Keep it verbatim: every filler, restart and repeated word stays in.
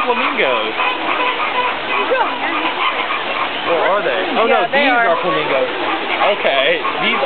flamingos. Or are they? Oh Yeah, no, they these are. are flamingos. Okay, these